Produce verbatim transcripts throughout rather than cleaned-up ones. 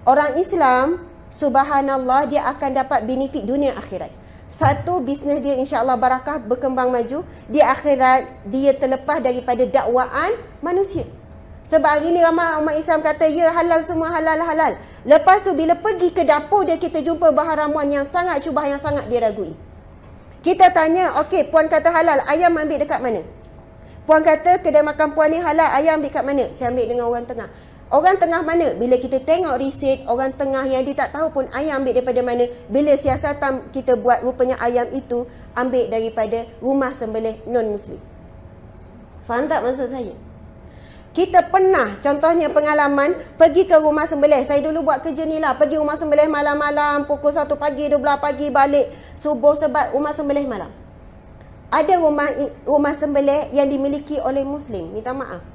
Orang Islam, subhanallah, dia akan dapat benefit dunia akhirat. Satu, bisnes dia insya-Allah barakah, berkembang maju. Di akhirat, dia terlepas daripada dakwaan manusia. Sebab hari ni ramai umat Islam kata, ya halal semua, halal, halal. Lepas tu bila pergi ke dapur dia, kita jumpa bahan ramuan yang sangat syubhah, yang sangat dia ragui. Kita tanya, okey, puan kata halal, ayam ambil dekat mana? Puan kata kedai makan puan ni halal, ayam ambil kat mana? Saya ambil dengan orang tengah. Orang tengah mana? Bila kita tengok riset, orang tengah yang dia tak tahu pun ayam ambil daripada mana. Bila siasatan kita buat, rupanya ayam itu ambil daripada rumah sembelih non-Muslim. Faham tak maksud saya? Kita pernah, contohnya pengalaman, pergi ke rumah sembelih. Saya dulu buat kerja ni lah. Pergi rumah sembelih malam-malam, pukul satu pagi, dua belas pagi, balik subuh sebab rumah sembelih malam. Ada rumah rumah sembelih yang dimiliki oleh Muslim. Minta maaf.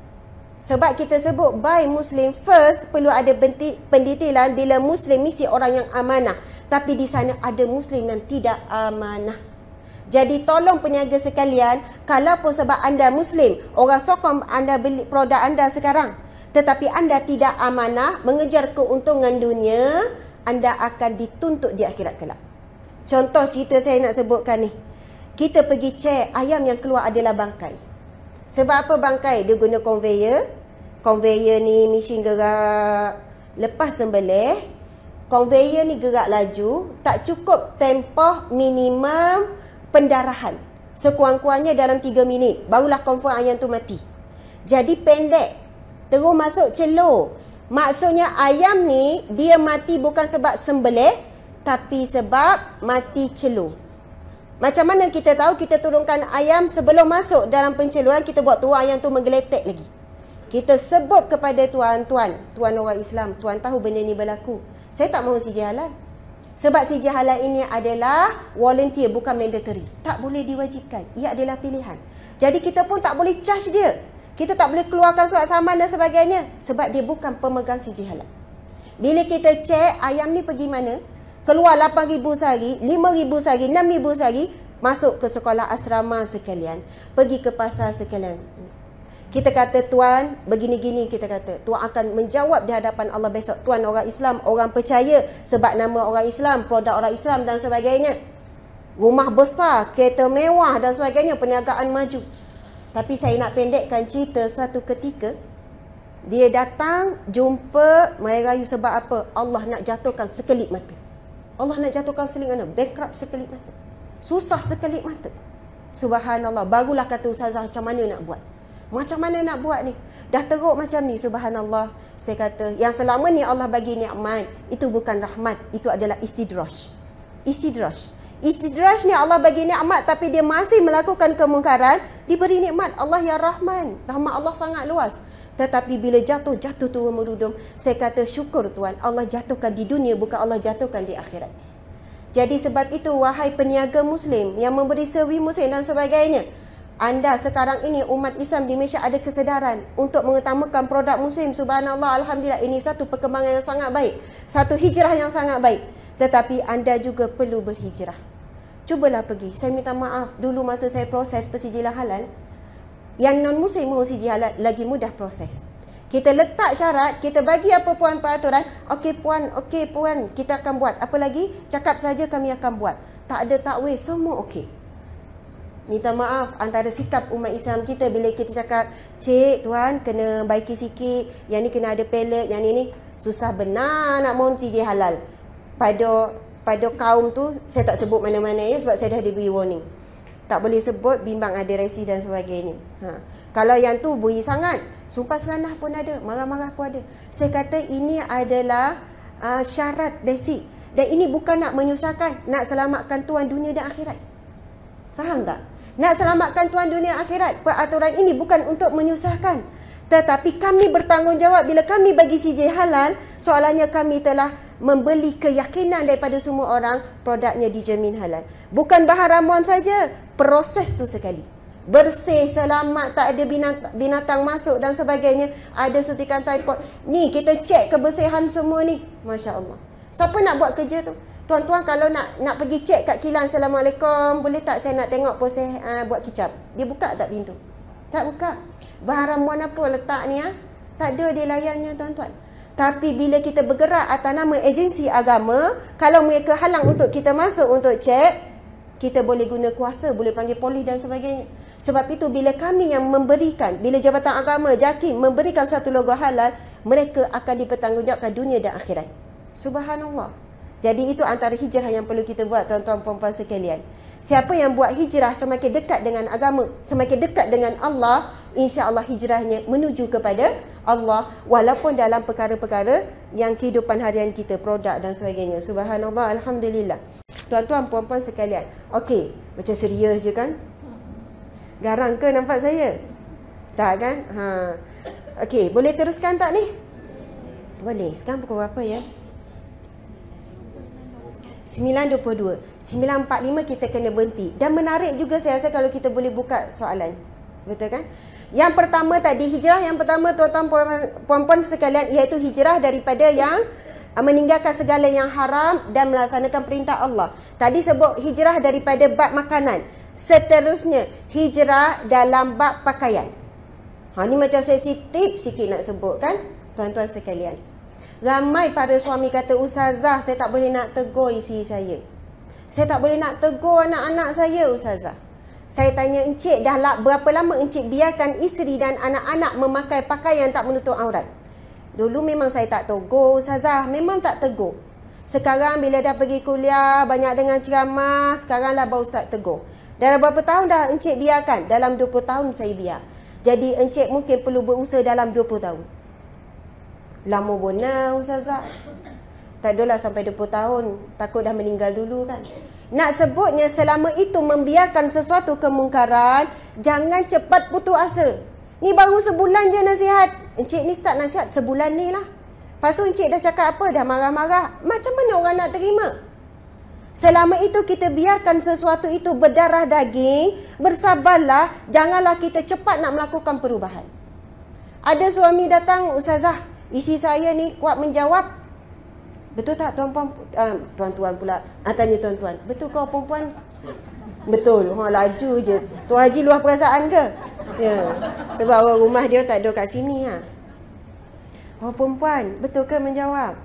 Sebab kita sebut by Muslim first, perlu ada pendetilan bila Muslim mesti orang yang amanah. Tapi di sana ada Muslim yang tidak amanah. Jadi tolong peniaga sekalian, kalaupun sebab anda Muslim, orang sokong anda beli produk anda sekarang, tetapi anda tidak amanah, mengejar keuntungan dunia, anda akan dituntut di akhirat kelak. Contoh cerita saya nak sebutkan ni. Kita pergi cek, ayam yang keluar adalah bangkai. Sebab apa bangkai? Dia guna conveyor. Conveyor ni mesin gerak. Lepas sembelih, conveyor ni gerak laju. Tak cukup tempoh minimum pendarahan. Sekurang-kurangnya dalam tiga minit. Barulah confirm ayam tu mati. Jadi pendek. Terus masuk celur. Maksudnya ayam ni dia mati bukan sebab sembelih, tapi sebab mati celur. Macam mana kita tahu? Kita turunkan ayam sebelum masuk dalam penceluran, kita buat turun ayam tu menggeletek lagi. Kita sebut kepada tuan, tuan, tuan orang Islam, tuan tahu benda ni berlaku. Saya tak mahu C J halal. Sebab C J halal ini adalah volunteer, bukan mandatory. Tak boleh diwajibkan. Ia adalah pilihan. Jadi kita pun tak boleh charge dia. Kita tak boleh keluarkan surat saman dan sebagainya. Sebab dia bukan pemegang C J halal. Bila kita cek ayam ni pergi mana, keluar lapan ribu sehari, lima ribu sehari, enam ribu sehari, masuk ke sekolah asrama sekalian, pergi ke pasar sekalian. Kita kata, tuan, begini-gini kita kata. Tuan akan menjawab di hadapan Allah besok. Tuan orang Islam, orang percaya sebab nama orang Islam, produk orang Islam dan sebagainya. Rumah besar, kereta mewah dan sebagainya, perniagaan maju. Tapi saya nak pendekkan cerita, suatu ketika, dia datang, jumpa, merayu sebab apa? Allah nak jatuhkan sekelip mata. Allah nak jatuhkan sekelip mata. Bankrupt sekelip mata. Susah sekelip mata. Subhanallah. Barulah kata ustazah, macam mana nak buat? Macam mana nak buat ni? Dah teruk macam ni. Subhanallah. Saya kata, yang selama ni Allah bagi nikmat, itu bukan rahmat. Itu adalah istidraj. Istidraj. Istidraj ni Allah bagi nikmat, tapi dia masih melakukan kemungkaran. Diberi nikmat. Allah yang Rahman. Rahmat Allah sangat luas. Tetapi bila jatuh, jatuh turun merudum. Saya kata, syukur Tuhan, Allah jatuhkan di dunia, bukan Allah jatuhkan di akhirat. Jadi sebab itu, wahai peniaga Muslim yang memberi servis Muslim dan sebagainya, anda sekarang ini, umat Islam di Malaysia ada kesedaran untuk mengutamakan produk Muslim. Subhanallah, Alhamdulillah, ini satu perkembangan yang sangat baik. Satu hijrah yang sangat baik. Tetapi anda juga perlu berhijrah. Cubalah pergi. Saya minta maaf, dulu masa saya proses persijilan halal, yang non-Muslim mahu C J halal, lagi mudah proses. Kita letak syarat, kita bagi apa puan peraturan, okey puan, okey puan, kita akan buat. Apa lagi? Cakap saja kami akan buat. Tak ada takwil, semua okey. Minta maaf, antara sikap umat Islam kita bila kita cakap, cik tuan kena baiki sikit, yang ni kena ada pallet, yang ni ni, susah benar nak mahu C J halal. Pada pada kaum tu, saya tak sebut mana-mana ya, sebab saya dah diberi warning. Tak boleh sebut, bimbang ada resi dan sebagainya. Ha. Kalau yang tu bui sangat, sumpah seranah pun ada, marah-marah pun ada. Saya kata ini adalah uh, syarat basic. Dan ini bukan nak menyusahkan, nak selamatkan tuan dunia dan akhirat. Faham tak? Nak selamatkan tuan dunia akhirat. Peraturan ini bukan untuk menyusahkan. Tetapi kami bertanggungjawab bila kami bagi C J halal, soalannya kami telah membeli keyakinan daripada semua orang produknya dijamin halal. Bukan bahan ramuan saja, proses tu sekali. Bersih, selamat, tak ada binatang, binatang masuk dan sebagainya. Ada suntikan typhoid. Ni kita cek kebersihan semua ni. Masya Allah. Siapa nak buat kerja tu? Tuan-tuan kalau nak nak pergi cek kat kilang, Assalamualaikum, boleh tak saya nak tengok proses uh, buat kicap? Dia buka tak pintu? Tak buka. Bahan ramuan apa letak ni? Ha? Tak ada dia layannya tuan-tuan. Tapi bila kita bergerak atas nama agensi agama, kalau mereka halang untuk kita masuk untuk cek, kita boleh guna kuasa, boleh panggil polis dan sebagainya. Sebab itu bila kami yang memberikan, bila Jabatan Agama JAKIM memberikan satu logo halal, mereka akan dipertanggungjawabkan dunia dan akhirat. Subhanallah. Jadi itu antara hijrah yang perlu kita buat, tuan-tuan puan-puan sekalian. Siapa yang buat hijrah semakin dekat dengan agama, semakin dekat dengan Allah, insya-Allah hijrahnya menuju kepada Allah, walaupun dalam perkara-perkara yang kehidupan harian kita, produk dan sebagainya. Subhanallah, alhamdulillah. Tuan-tuan puan-puan sekalian. Okey, macam serius je kan? Garang ke nampak saya? Tak kan? Ha. Okey, boleh teruskan tak ni? Boleh. Sekarang pukul berapa ya? sembilan dua puluh dua. sembilan empat puluh lima kita kena berhenti. Dan menarik juga saya rasa kalau kita boleh buka soalan. Betul kan? Yang pertama tadi, hijrah yang pertama tuan-tuan puan-puan sekalian, iaitu hijrah daripada yang meninggalkan segala yang haram dan melaksanakan perintah Allah. Tadi sebut hijrah daripada bab makanan. Seterusnya, hijrah dalam bab pakaian. Ha, ni macam sensitif sikit nak sebut kan, tuan-tuan sekalian. Ramai para suami kata, Ustazah, saya tak boleh nak tegur isteri saya. Saya tak boleh nak tegur anak-anak saya, Ustazah. Saya tanya, encik, dah lah, berapa lama encik biarkan isteri dan anak-anak memakai pakaian tak menutup aurat? Dulu memang saya tak tegur, Ustazah. Memang tak tegur. Sekarang bila dah pergi kuliah, banyak dengar ceramah, sekaranglah baru start tegur. Dalam berapa tahun dah encik biarkan? Dalam dua puluh tahun saya biar. Jadi encik mungkin perlu berusaha dalam dua puluh tahun. Lama benar, Ustazah. Tak adalah sampai dua puluh tahun. Takut dah meninggal dulu kan. Nak sebutnya selama itu membiarkan sesuatu kemungkaran, jangan cepat putus asa. Ni baru sebulan je nasihat. Encik ni start nasihat sebulan ni lah. Lepas tu encik dah cakap apa? Dah marah-marah. Macam mana orang nak terima? Selama itu kita biarkan sesuatu itu berdarah daging, bersabarlah, janganlah kita cepat nak melakukan perubahan. Ada suami datang, Ustazah, isi saya ni kuat menjawab. Betul tak tuan-puan? Uh, tuan-tuan pula. Ah, tanya tuan-tuan. Betul kau perempuan? Betul. Ha, laju je. Tuan Haji luah perasaan ke? Ya. Sebab orang rumah dia tak ada kat sini. Ha. Oh perempuan, betul ke menjawab?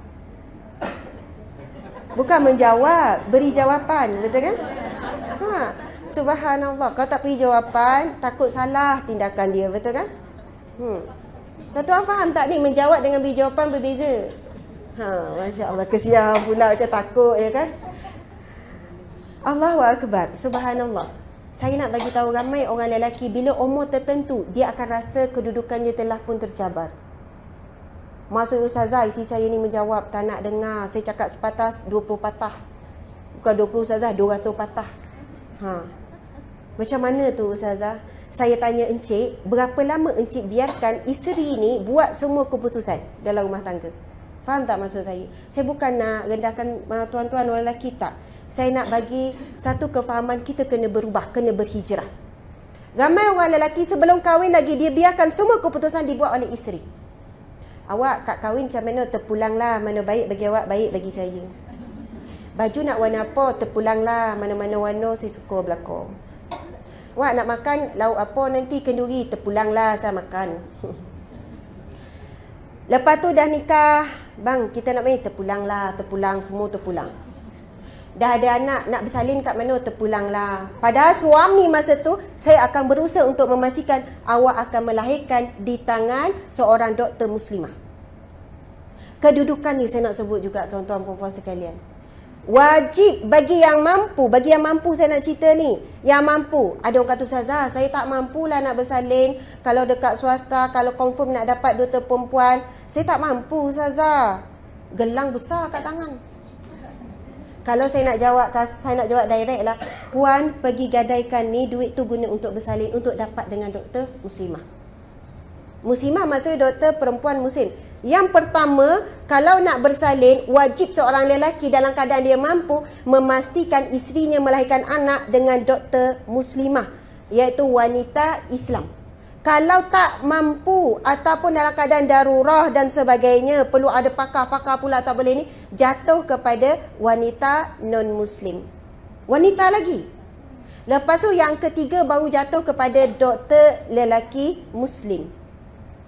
Bukan menjawab, beri jawapan, betul kan? Ha, subhanallah, kau tak beri jawapan, takut salah tindakan dia, betul kan? Hmm. Tuan-tuan faham tak ni, menjawab dengan beri jawapan berbeza? Ha, masya-Allah, kesian pula macam takut ya kan? Allahu akbar, subhanallah. Saya nak bagi tahu ramai orang lelaki bila umur tertentu dia akan rasa kedudukannya telah pun tercabar. Maksud Ustazah, isi saya ni menjawab, tak nak dengar. Saya cakap sepatah, dua puluh patah. Bukan dua puluh Ustazah, dua ratus patah. Ha. Macam mana tu Ustazah? Saya tanya encik, berapa lama encik biarkan isteri ni buat semua keputusan dalam rumah tangga? Faham tak maksud saya? Saya bukan nak rendahkan uh, tuan-tuan orang lelaki, tak. Saya nak bagi satu kefahaman, kita kena berubah, kena berhijrah. Ramai orang lelaki sebelum kahwin lagi, dia biarkan semua keputusan dibuat oleh isteri. Awak kat kahwin macam mana? Terpulanglah, mana baik bagi awak, baik bagi saya. Baju nak warna apa? Terpulanglah, mana-mana warna saya suka belakang. Awak nak makan lauk apa nanti? Kenduri. Terpulanglah, saya makan. Lepas tu dah nikah, bang kita nak main, terpulanglah, terpulang, semua terpulang. Dah ada anak, nak bersalin kat mana? Terpulanglah. Padahal suami masa tu, saya akan berusaha untuk memastikan awak akan melahirkan di tangan seorang doktor muslimah. Kedudukan ni saya nak sebut juga tuan-tuan perempuan sekalian. Wajib bagi yang mampu, bagi yang mampu saya nak cerita ni. Yang mampu, ada orang kata, Ustazah, saya tak mampulah nak bersalin. Kalau dekat swasta, kalau confirm nak dapat doktor perempuan, saya tak mampu Ustazah. Gelang besar kat tangan. Kalau saya nak jawab, saya nak jawab direct lah. Puan pergi gadaikan ni, duit tu guna untuk bersalin, untuk dapat dengan doktor muslimah. Muslimah maksudnya doktor perempuan muslim. Yang pertama, kalau nak bersalin, wajib seorang lelaki dalam keadaan dia mampu memastikan isterinya melahirkan anak dengan doktor muslimah, iaitu wanita Islam. Kalau tak mampu ataupun dalam keadaan darurah dan sebagainya, perlu ada pakar-pakar pula tak boleh ni, jatuh kepada wanita non-muslim. Wanita lagi. Lepas tu yang ketiga baru jatuh kepada doktor lelaki muslim.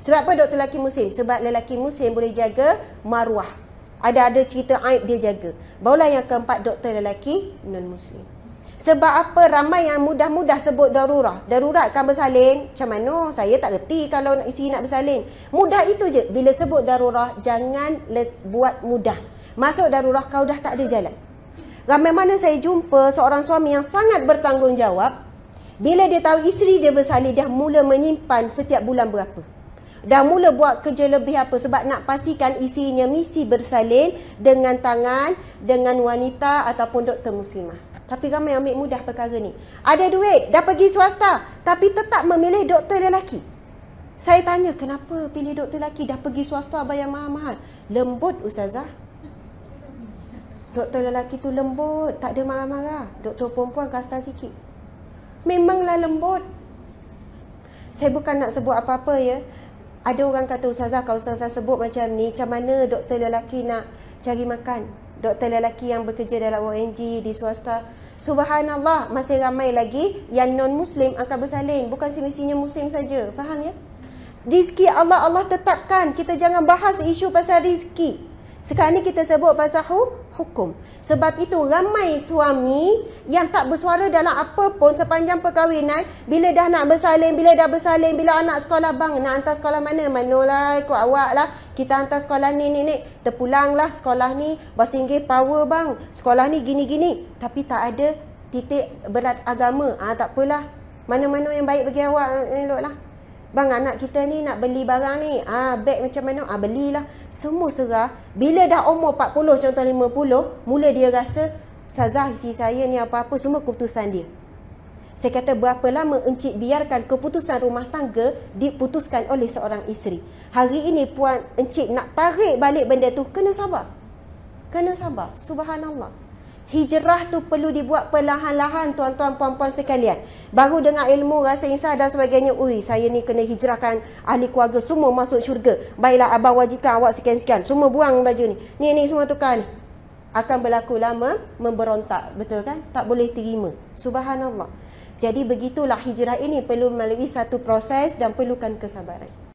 Sebab apa doktor lelaki Muslim? Sebab lelaki Muslim boleh jaga maruah. Ada-ada cerita aib dia jaga. Barulah yang keempat, doktor lelaki non-Muslim. Sebab apa? Ramai yang mudah-mudah sebut darurah. Darurat kan bersalin. Macam mana? Saya tak reti kalau nak isi nak bersalin. Mudah itu je. Bila sebut darurah, jangan buat mudah. Masuk darurah, kau dah tak ada jalan. Ramai mana saya jumpa seorang suami yang sangat bertanggungjawab. Bila dia tahu isteri dia bersalin, dia mula menyimpan setiap bulan berapa. Dah mula buat kerja lebih apa. Sebab nak pastikan isinya misi bersalin dengan tangan, dengan wanita ataupun doktor muslimah. Tapi ramai ambil mudah perkara ni. Ada duit, dah pergi swasta, tapi tetap memilih doktor lelaki. Saya tanya, kenapa pilih doktor lelaki? Dah pergi swasta bayar mahal-mahal. Lembut Ustazah. Doktor lelaki tu lembut, tak ada marah-marah. Doktor perempuan kasar sikit. Memanglah lembut. Saya bukan nak sebut apa-apa ya. Ada orang kata, Ustazah, kalau Ustazah sebut macam ni, macam mana doktor lelaki nak cari makan? Doktor lelaki yang bekerja dalam O N G, di swasta. Subhanallah, masih ramai lagi yang non-Muslim akan bersalin. Bukan semestinya Muslim saja. Faham ya? Rizki Allah, Allah tetapkan. Kita jangan bahas isu pasal rizki. Sekarang ni kita sebut pasal hukum. Sebab itu ramai suami yang tak bersuara dalam apa pun sepanjang perkahwinan. Bila dah nak bersalin, bila dah bersalin, bila anak sekolah, bang nak hantar sekolah mana? Manalah, ikut awak lah. Kita hantar sekolah ni, ni, ni. Terpulanglah sekolah ni. Bahasa Inggeris power bang. Sekolah ni gini-gini. Tapi tak ada titik berat agama. Ah, tak apalah. Mana-mana yang baik bagi awak, eloklah. Bang, anak kita ni nak beli barang ni. Ah, beg macam mana? Ah, belilah. Semua serah. Bila dah umur empat puluh, contoh lima puluh, mula dia rasa, Ustazah, isi saya ni apa-apa, semua keputusan dia. Saya kata, berapa lama encik biarkan keputusan rumah tangga diputuskan oleh seorang isteri? Hari ini puan encik nak tarik balik benda tu, kena sabar. Kena sabar. Subhanallah. Hijrah tu perlu dibuat perlahan-lahan, tuan-tuan puan-puan sekalian. Baru dengar ilmu, rasa insaf dan sebagainya, ui, saya ni kena hijrahkan ahli keluarga semua masuk syurga. Baiklah, abang wajibkan awak sekian-sekian. Semua buang baju ni. Ni ni semua tukar ni. Akan berlaku lama memberontak, betul kan? Tak boleh terima. Subhanallah. Jadi begitulah hijrah ini perlu melalui satu proses dan perlukan kesabaran.